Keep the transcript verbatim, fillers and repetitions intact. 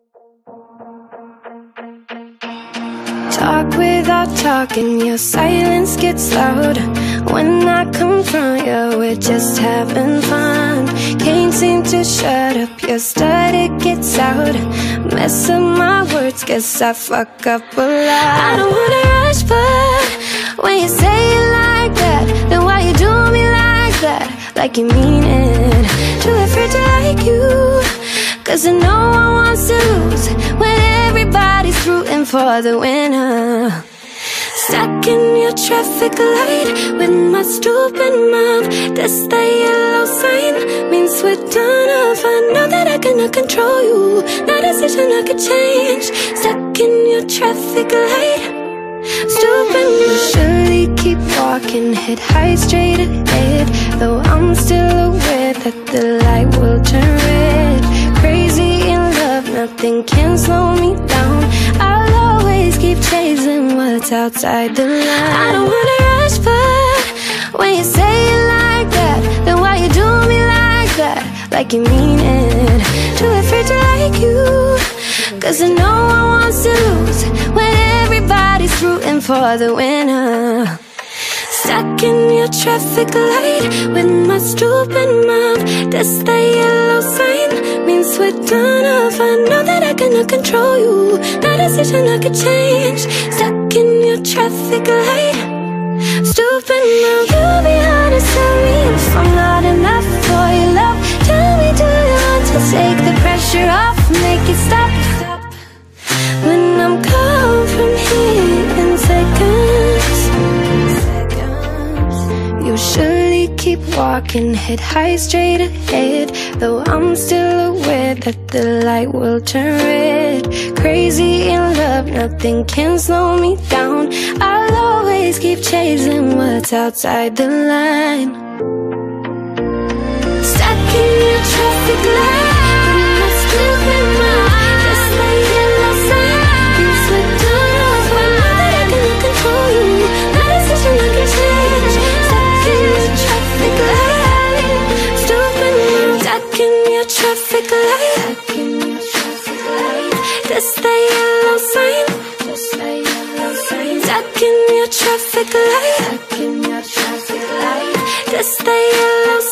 Talk without talking, your silence gets loud. When I confront you, we're just having fun. Can't seem to shut up, your stutter gets out. Mess up my words, guess I fuck up a lot. I don't wanna rush, but when you say it like that, then why you do me like that? Like you mean it. Too afraid to like you, cause I know I want to lose when everybody's rooting for the winner. Stuck in your traffic light with my stupid mouth. That's the yellow sign, means we're done off. I know that I cannot control you, no decision I could change. Stuck in your traffic light, stupid mouth. Surely keep walking, head high straight ahead, though I'm still aware that the light will turn red. Crazy in love, nothing can slow me down. I'll always keep chasing what's outside the line. I don't wanna rush, but when you say it like that, then why you do me like that? Like you mean it. Too afraid to like you, cause I know I want to lose when everybody's rooting for the winner. Stuck in your traffic light with my stupid mouth. That's the yellow sign, means we're done off. I know that I cannot control you, no decision I could change. Stuck in your traffic light, stupid mouth. You be honest, tell me if I'm not enough for your love. Tell me, do you want to take the pressure off, make it stop, stop. When I'm gone from here in seconds, you surely keep walking, head high straight ahead, though I'm still aware that the light will turn red. Crazy in love, nothing can slow me down. I'll always keep chasing what's outside the line. Stuck in your traffic light, with my stupid mind. That's the yellow sign, means we're done off. I know that I cannot control you, no decision I can change. Stuck in your traffic light, stupid mind. Stuck in your traffic light, that's the yellow sign. Stuck in your traffic light, that's the yellow sign.